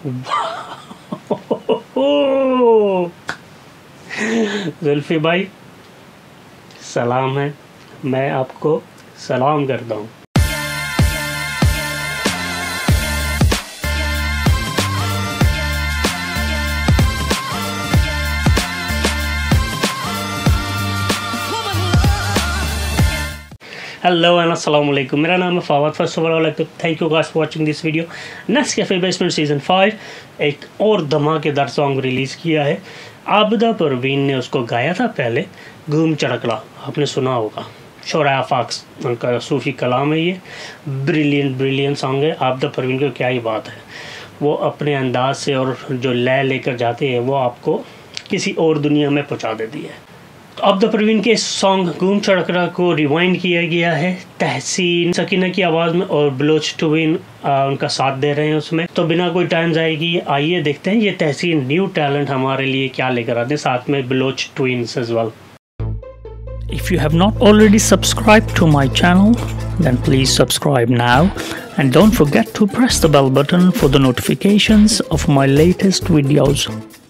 जुल्फी भाई सलाम है, मैं आपको सलाम करता हूँ। हेलो एंड अस्सलाम वालेकुम, मेरा नाम है Fawad. First of all I like to thank you guys for watching this video. Nescafe basement season 5 एक और धमाकेदार सॉन्ग रिलीज़ किया है। आबिदा परवीन ने उसको गाया था पहले, घूम चढ़कला, आपने सुना होगा। शोरा आफाक्स उनका सूफ़ी कलाम है, ये ब्रिलियंट सॉन्ग है। आबिदा परवीन को क्या ही बात है, वो अपने अंदाज से और जो लय लेकर जाते हैं वो आपको किसी और दुनिया में पहुँचा देती है। आबिदा परवीन के सॉन्ग घूम चढ़कला को रिवाइंड किया गया है तहसीन सकीना की आवाज़ में, और बलोच ट्विन उनका साथ दे रहे हैं उसमें। तो बिना कोई टाइम जाएगी, आइए देखते हैं ये तहसीन न्यू टैलेंट हमारे लिए क्या लेकर आते हैं, साथ में Baloch twins as well. If you have not already subscribed to my channel, then please subscribe now and don't forget to press the bell button for the notifications of my latest videos.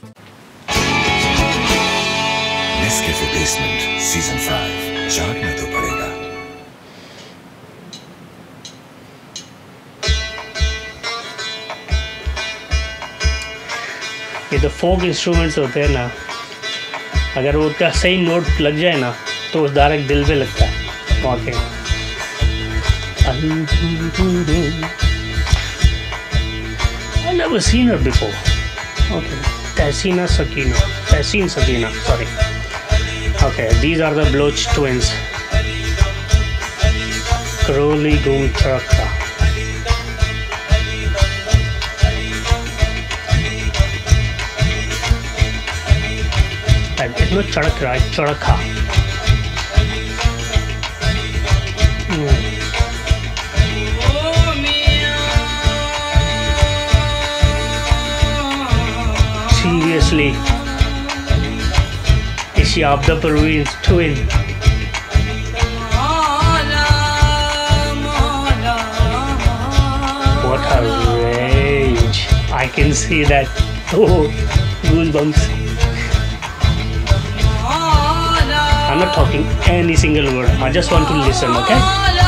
Nescafe basement season 5 जागना तो पड़ेगा। ये तो फोक instruments होते हैं ना, अगर वो उसका सही नोट लग जाए ना तो उस डायरेक्ट दिल पे लगता है वाकई। I never seen her before. Okay, Tehseen Sakina, sorry. Okay, these are the Baloch twins. Crowley घूम चढ़कला। It's not चढ़क रहा है, चढ़का। Seriously, is she Abida Parveen's twin? What a range! I can see that. Oh, goosebumps. I'm not talking any single word. I just want to listen, okay?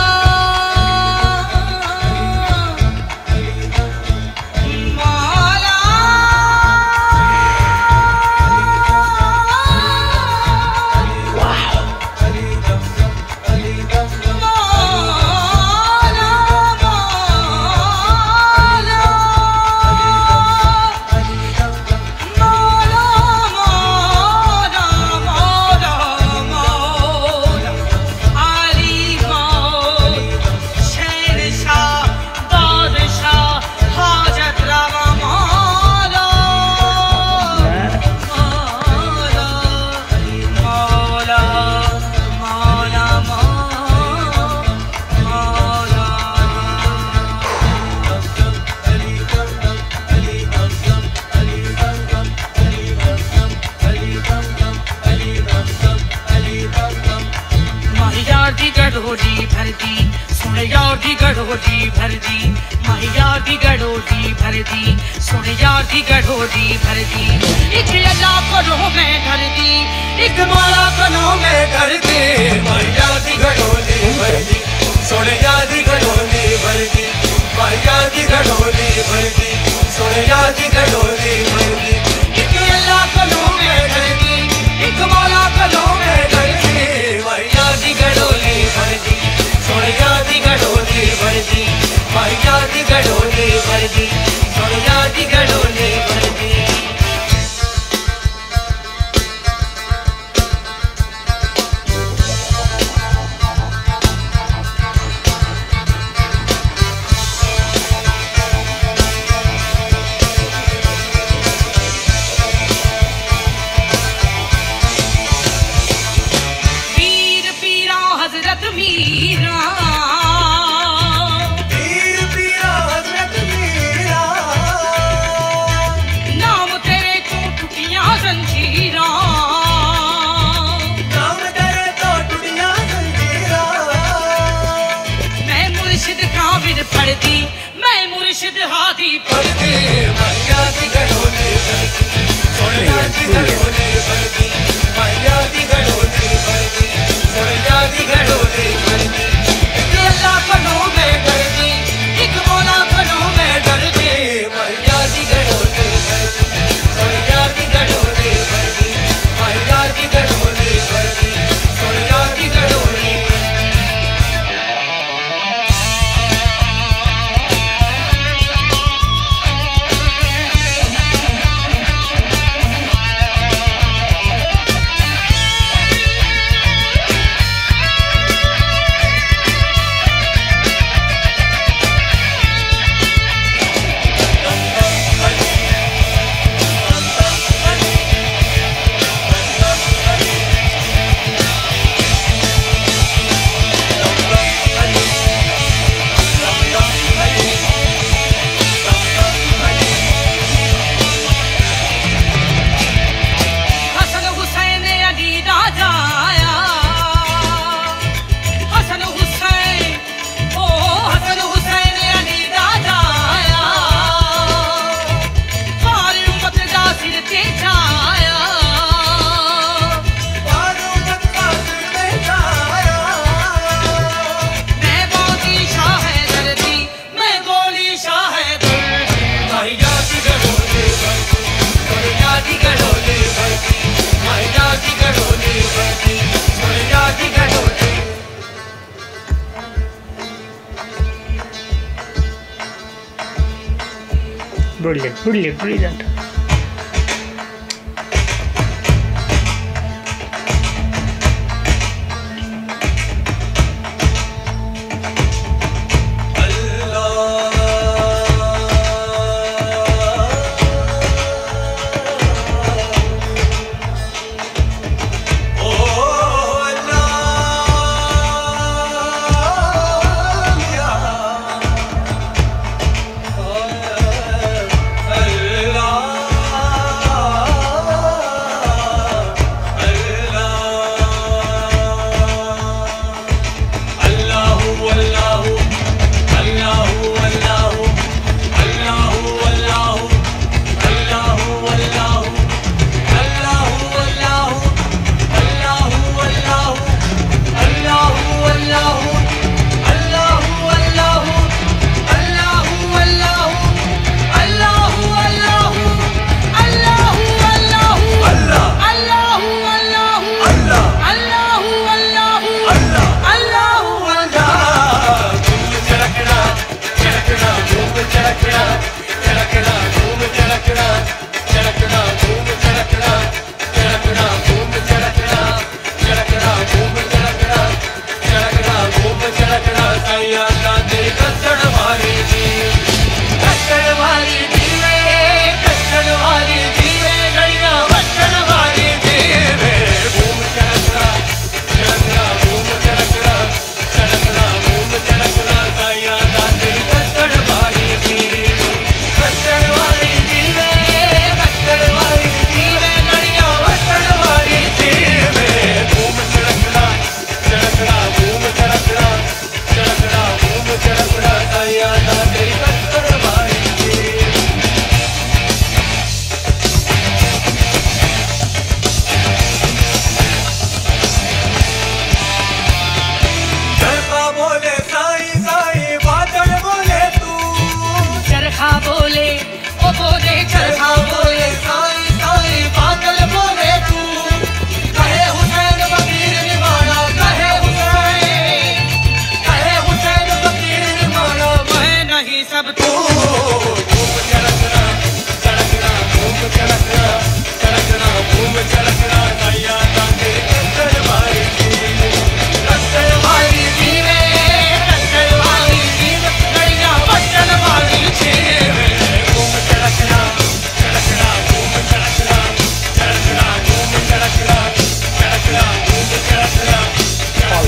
गढ़ोजी भरदी सुन यार दी गढ़ोजी भरदी, माही यार दी गढ़ोजी भरदी सुन यार दी गढ़ोजी भरदी। एक अल्लाह करो मैं धरदी, एक माला करो मैं धरदी, माही यार दी गढ़ोजी भरदी सुन यार दी गढ़ोजी भरदी, माही यार दी गढ़ोजी भरदी सुन यार दी गढ़ोजी भरदी। एक अल्लाह करो मैं धरदी, एक माला करो मैं धरदी, माही यार दी गढ़ोजी भरदी सुन यार दी गढ़ोजी भरदी, माही यार दी गढ़ोजी भरदी सुन यार दी गढ़ोजी भरदी। पीर पीरा हजरत मीरा, पीर पीरा हजरत मीरा, नाम तेरे तो टूटियां जंजीरा, नाम तेरे तो टूटियां जंजीरा। मैं मुर्शिद काबिल पढ़ती, मैं मुर्शिद हादी पढ़ती, Brilliant, brilliant, brilliant.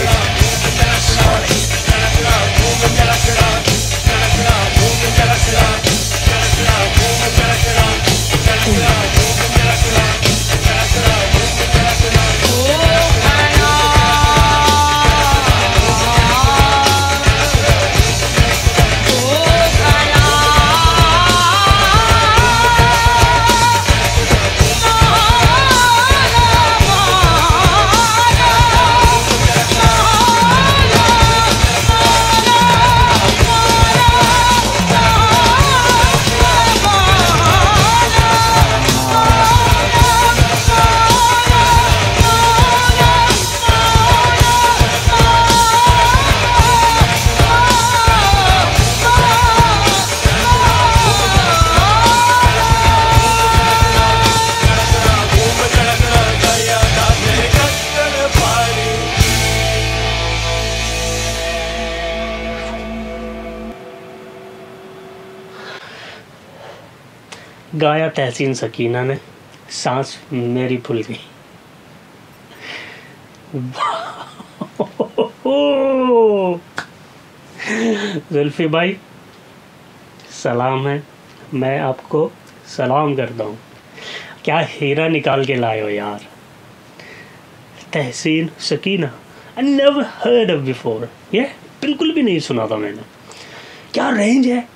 Yeah. गाया तहसीन सकीना ने, सांस मेरी फूल गई। जुल्फी भाई सलाम है, मैं आपको सलाम करता हूँ। क्या हीरा निकाल के लाए हो यार। तहसीन Sakina, I never heard of before। ये बिल्कुल भी नहीं सुना था मैंने। क्या रेंज है।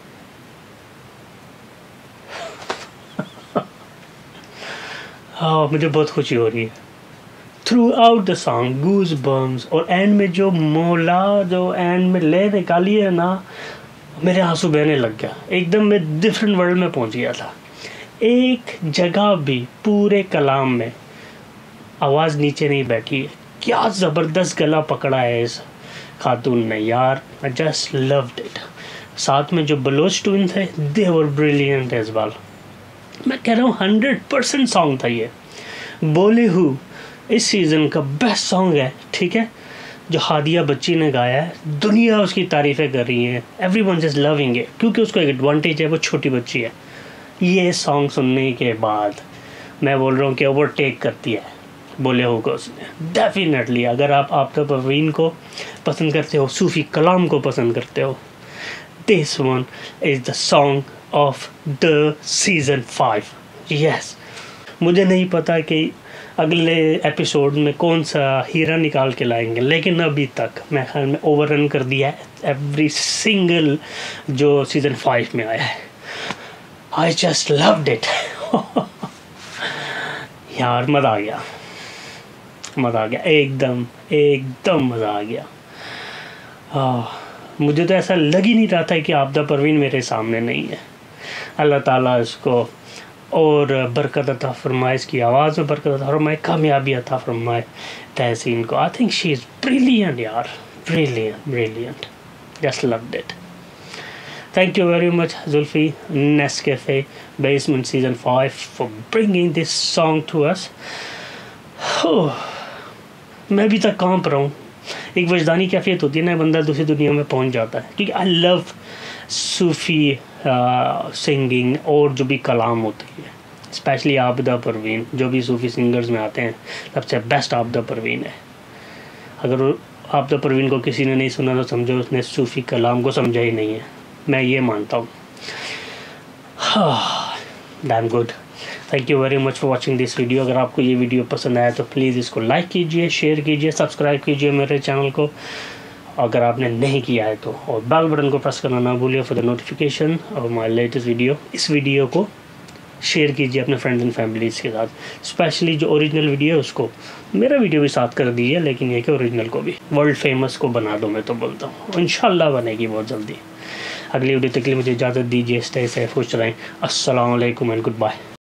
हाँ, मुझे बहुत खुशी हो रही है। Throughout the song goosebumps, और एंड में जो मौला जो एंड में ले निकाली है ना, मेरे आंसू बहने लग गया। एकदम मैं डिफरेंट वर्ल्ड में पहुंच गया था। एक जगह भी पूरे कलाम में आवाज़ नीचे नहीं बैठी है। क्या ज़बरदस्त गला पकड़ा है इस खातून ने यार। I just loved it. साथ में जो बलोच ट्विन थे, they were brilliant as well. मैं कह रहा हूँ 100% सॉन्ग था ये। बोले हु इस सीज़न का बेस्ट सॉन्ग है, ठीक है, जो हादिया बच्ची ने गाया है। दुनिया उसकी तारीफ़ें कर रही है, एवरीवन इज लविंग इट, क्योंकि उसको एक एडवांटेज है, वो छोटी बच्ची है। ये सॉन्ग सुनने के बाद मैं बोल रहा हूँ कि ओवरटेक करती है बोले हो को उसने डेफिनेटली। अगर आप आफ्टर परवीन को पसंद करते हो, सूफ़ी कलाम को पसंद करते हो, this one is the song of the season 5। Yes, मुझे नहीं पता कि अगले एपिसोड में कौन सा हीरा निकाल के लाएंगे, लेकिन अभी तक मैं ख्याल में ओवररन कर दिया है एवरी सिंगल जो सीज़न 5 में आया है। I just loved it. यार मज़ा आ गया, मज़ा आ गया, एकदम एकदम मज़ा आ गया। मुझे तो ऐसा लग ही नहीं रहा था कि आपदा परवीन मेरे सामने नहीं है। अल्लाह ताला इसको और बरकत अता फरमाए, इसकी आवाज़ में बरकत अता फरमाए, कामयाबी अता फरमाए तहसीन को। I think she is brilliant यार, brilliant brilliant, just loved it. Thank you very much Zulfi, Nescafe Basement Season 5 for bringing this song to us। मैं अभी तक कांप रहा हूँ। एक वजदानी कैफियत होती है ना, बंदा दूसरी दुनिया में पहुँच जाता है, क्योंकि आई लव सूफ़ी सिंगिंग और जो भी कलाम होती है, स्पेशली आबदा परवीन। जो भी सूफ़ी सिंगर्स में आते हैं सबसे बेस्ट आबदा परवीन है। अगर आबदा परवीन को किसी ने नहीं सुना तो समझो उसने सूफ़ी कलाम को समझा ही नहीं है, मैं ये मानता हूँ। Damn good. Thank you very much for watching this video. अगर आपको ये वीडियो पसंद आया तो प्लीज़ इसको लाइक कीजिए, शेयर कीजिए, सब्सक्राइब कीजिए मेरे चैनल को अगर आपने नहीं किया है तो, और बेल बटन को प्रेस करना ना भूलिए for the notification of my latest video. इस वीडियो को शेयर कीजिए अपने फ्रेंड्स एंड फैमिलीज़ के साथ, स्पेशली जो ओरिजिनल वीडियो है उसको, मेरा वीडियो भी साथ कर दीजिए, लेकिन ये कि ओरिजिनल को भी वर्ल्ड फेमस को बना दो। मैं तो बोलता हूँ इंशाल्लाह बनेगी बहुत जल्दी। अगली वीडियो तक के लिए मुझे इजाज़त दीजिए। स्टे सेफ, खुश रहें। अस्सलाम वालेकुम एंड गुड बाय।